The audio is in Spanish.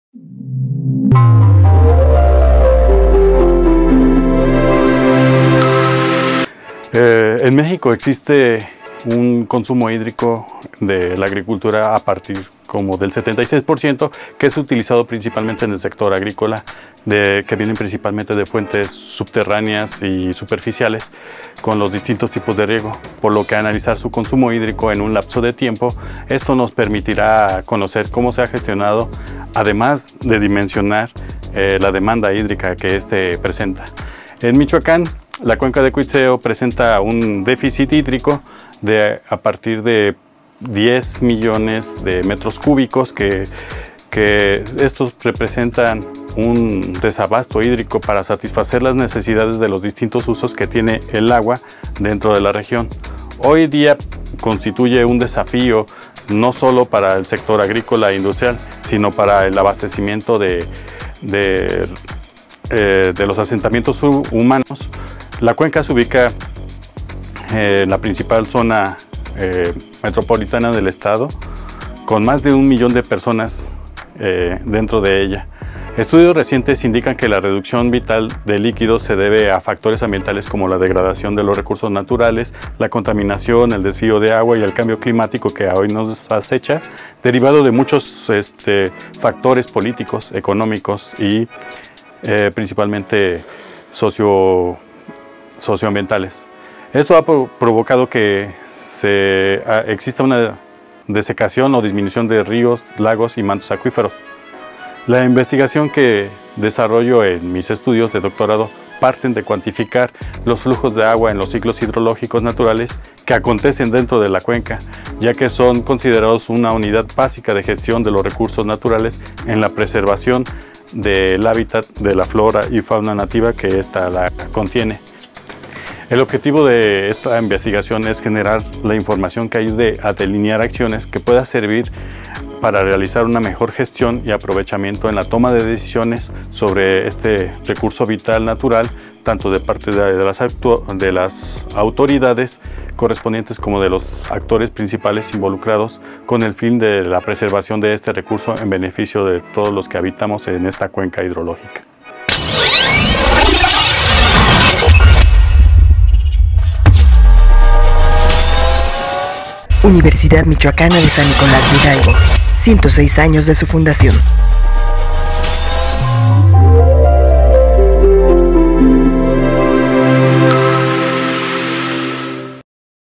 En México existe un consumo hídrico de la agricultura a partir como del 76%, que es utilizado principalmente en el sector agrícola, que vienen principalmente de fuentes subterráneas y superficiales con los distintos tipos de riego, por lo que analizar su consumo hídrico en un lapso de tiempo, esto nos permitirá conocer cómo se ha gestionado, además de dimensionar la demanda hídrica que este presenta. En Michoacán, la cuenca de Cuitzeo presenta un déficit hídrico a partir de 10 millones de metros cúbicos, que estos representan un desabasto hídrico para satisfacer las necesidades de los distintos usos que tiene el agua dentro de la región. Hoy día constituye un desafío no solo para el sector agrícola e industrial, sino para el abastecimiento de los asentamientos humanos. La cuenca se ubica en la principal zona metropolitana del estado, con más de 1 millón de personas dentro de ella. Estudios recientes indican que la reducción vital de líquidos se debe a factores ambientales como la degradación de los recursos naturales, la contaminación, el desvío de agua y el cambio climático que hoy nos acecha, derivado de muchos factores políticos, económicos y principalmente socioambientales. Esto ha provocado que exista una desecación o disminución de ríos, lagos y mantos acuíferos. La investigación que desarrollo en mis estudios de doctorado parten de cuantificar los flujos de agua en los ciclos hidrológicos naturales que acontecen dentro de la cuenca, ya que son considerados una unidad básica de gestión de los recursos naturales en la preservación del hábitat de la flora y fauna nativa que ésta la contiene. El objetivo de esta investigación es generar la información que ayude a delinear acciones que pueda servir para realizar una mejor gestión y aprovechamiento en la toma de decisiones sobre este recurso vital natural, tanto de parte de las autoridades correspondientes como de los actores principales involucrados, con el fin de la preservación de este recurso en beneficio de todos los que habitamos en esta cuenca hidrológica. Universidad Michoacana de San Nicolás de Hidalgo, 106 años de su fundación.